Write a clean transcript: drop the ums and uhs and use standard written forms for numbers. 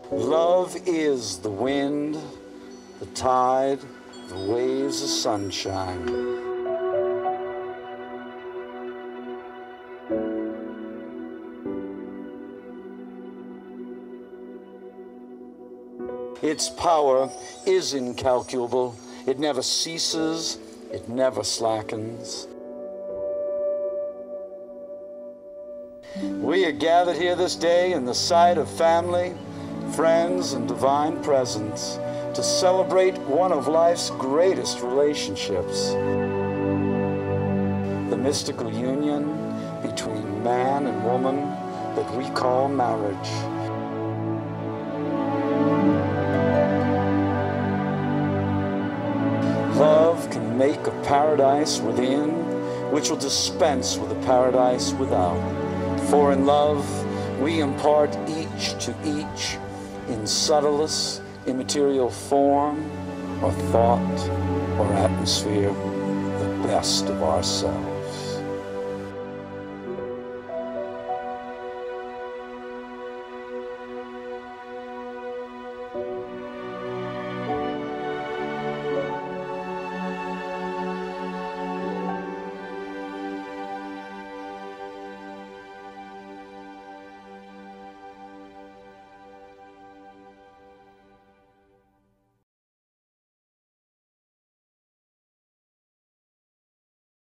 Love is the wind, the tide, the waves of sunshine. Its power is incalculable. It never ceases, it never slackens. We are gathered here this day in the sight of family, friends, and divine presence to celebrate one of life's greatest relationships, the mystical union between man and woman that we call marriage. Love can make a paradise within, which will dispense with a paradise without. For in love, we impart each to each in subtlest, immaterial form or thought or atmosphere, the best of ourselves.